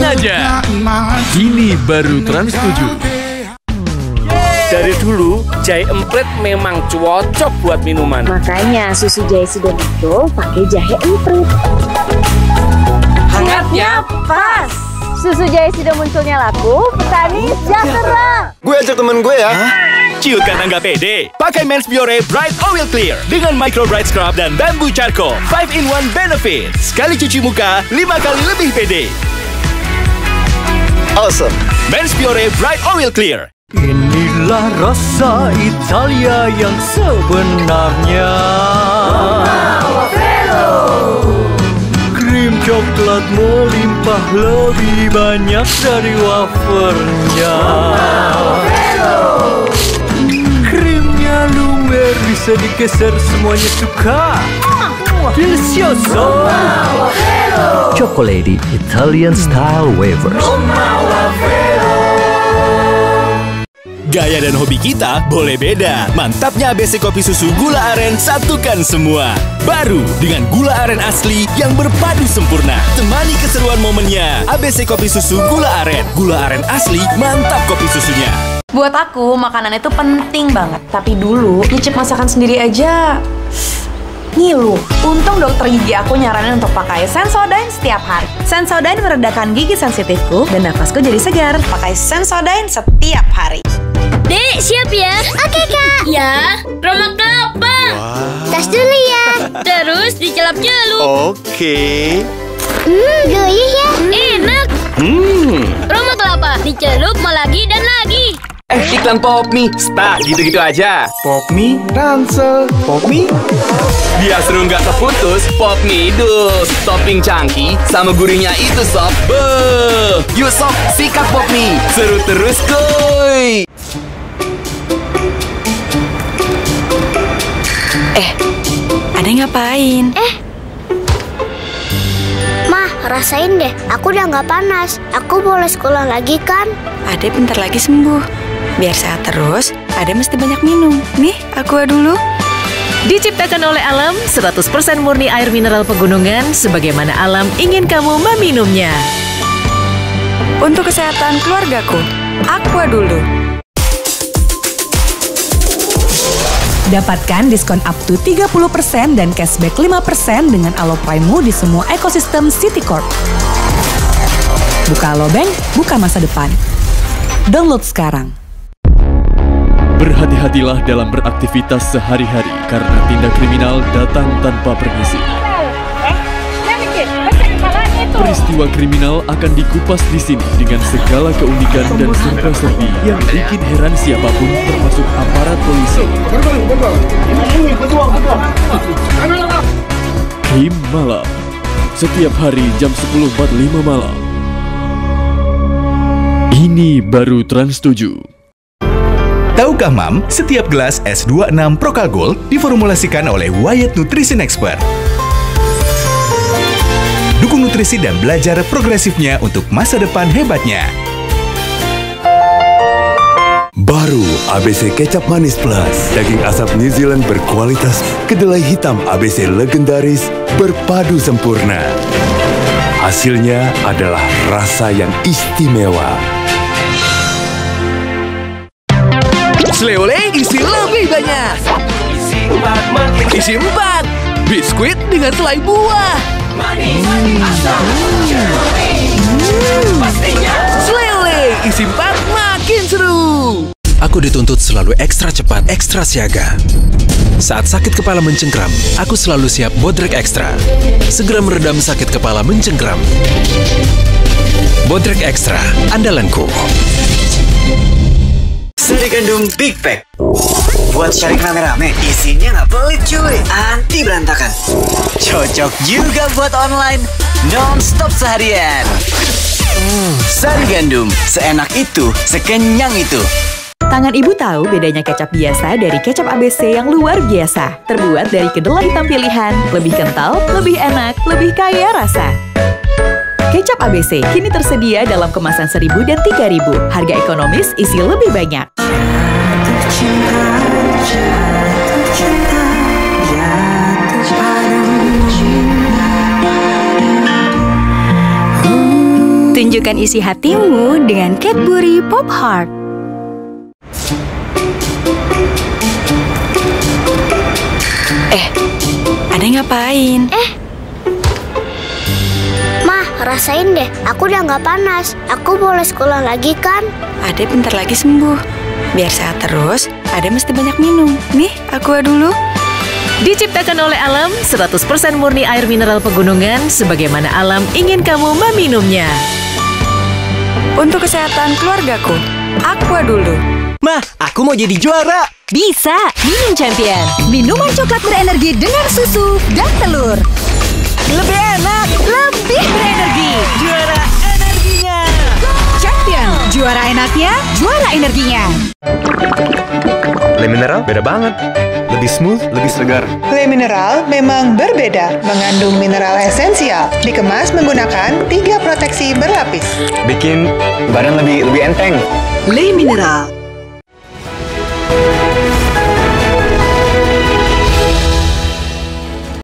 aja. Ini baru Trans 7. Dari dulu, jahe emprit memang cocok buat minuman. Makanya susu jahe Sidomito pakai jahe emprit. Hangatnya pas. Susu jahe Sido munculnya laku, petani sejahtera. Gue ajak temen gue ya. Ciutkan tangga pede. Pakai Men's Biore Bright Oil Clear dengan Micro Bright Scrub dan Bamboo Charcoal. 5-in-1 benefit. Sekali cuci muka, 5 kali lebih pede. Awesome. Men's Biore Bright Oil Clear. Inilah rasa Italia yang sebenarnya. Krim coklat melimpah lebih banyak dari wafernya. Krimnya lumer bisa digeser semuanya suka. Delicioso. Chocolate Italian style wafers. Gaya dan hobi kita boleh beda. Mantapnya ABC Kopi Susu Gula Aren satukan semua. Baru dengan gula aren asli yang berpadu sempurna. Temani keseruan momennya. ABC Kopi Susu Gula Aren. Gula aren asli, mantap kopi susunya. Buat aku, makanan itu penting banget. Tapi dulu, nyicip masakan sendiri aja ngilu. Untung dokter gigi aku nyaranin untuk pakai Sensodyne setiap hari. Sensodyne meredakan gigi sensitifku dan nafasku jadi segar. Pakai Sensodyne setiap hari. Dek, siap ya? Oke, Kak. Ya, Roma kelapa. Tas dulu ya. Terus dicelup-celup. Oke. Gurih ya. Enak. Roma kelapa, dicelup mau lagi dan lagi. iklan Popmi. Stuck gitu-gitu aja. Popmi, Ransel, Popmi. Biar seru nggak terputus, Popmi dus. Topping cangki sama gurihnya itu sob. Beuh. Yuk sob, sikat Popmi. Seru terus kuy. Ade ngapain? Mah, rasain deh. Aku udah nggak panas. Aku boleh sekolah lagi kan? Ade bentar lagi sembuh. Biar sehat terus, Ade mesti banyak minum. Nih, Aqua dulu. Diciptakan oleh alam, 100% murni air mineral pegunungan, sebagaimana alam ingin kamu meminumnya. Untuk kesehatan keluargaku, Aqua dulu. Dapatkan diskon up to 30% dan cashback 5% dengan Alo Prime di semua ekosistem Citicorp. Buka Alobank, buka masa depan. Download sekarang. Berhati-hatilah dalam beraktivitas sehari-hari karena tindak kriminal datang tanpa permisi. Peristiwa kriminal akan dikupas di sini dengan segala keunikan dan serba-serbi yang bikin heran siapapun termasuk aparat polisi. Krim Malam, setiap hari jam 10.45 malam. Ini baru Trans 7. Tahukah Mam, setiap gelas S26 Prokal Gold diformulasikan oleh Wyatt Nutrition Expert. Dukung nutrisi dan belajar progresifnya untuk masa depan hebatnya. Baru ABC Kecap Manis Plus. Daging asap New Zealand berkualitas, kedelai hitam ABC legendaris, berpadu sempurna. Hasilnya adalah rasa yang istimewa. Sleole isi lebih banyak. Isi 4. Biskuit dengan selai buah. Sleole isi 4 makin seru. Aku dituntut selalu ekstra cepat, ekstra siaga. Saat sakit kepala mencengkram, aku selalu siap Bodrek Extra. Segera meredam sakit kepala mencengkram. Bodrek Extra, andalanku. Sari gandum Big Pack. Buat sharing rame-rame, isinya nggak pelit cuy, anti berantakan. Cocok juga buat online, non-stop seharian. Sari gandum, seenak itu, sekenyang itu. Tangan ibu tahu bedanya kecap biasa dari kecap ABC yang luar biasa. Terbuat dari kedelai hitam pilihan, lebih kental, lebih enak, lebih kaya rasa. Kecap ABC kini tersedia dalam kemasan 1.000 dan 3.000. Harga ekonomis, isi lebih banyak. Sejukkan isi hatimu dengan Cadbury Pop Heart. Ade ngapain? Mah, rasain deh. Aku udah nggak panas. Aku boleh sekolah lagi kan? Ade bentar lagi sembuh. Biar sehat terus, Ade mesti banyak minum. Nih, Aqua dulu. Diciptakan oleh alam, 100% murni air mineral pegunungan, sebagaimana alam ingin kamu meminumnya. Untuk kesehatan keluargaku, Aqua dulu. Mah, aku mau jadi juara. Bisa, minum Champion. Minuman coklat berenergi dengan susu dan telur. Lebih enak, lebih berenergi. Juara energinya. Champion, juara enaknya, juara energinya. Le Mineral beda banget. Lebih smooth, lebih segar. Le Mineral memang berbeda, mengandung mineral esensial, dikemas menggunakan 3 proteksi berlapis. Bikin badan lebih enteng. Le Mineral.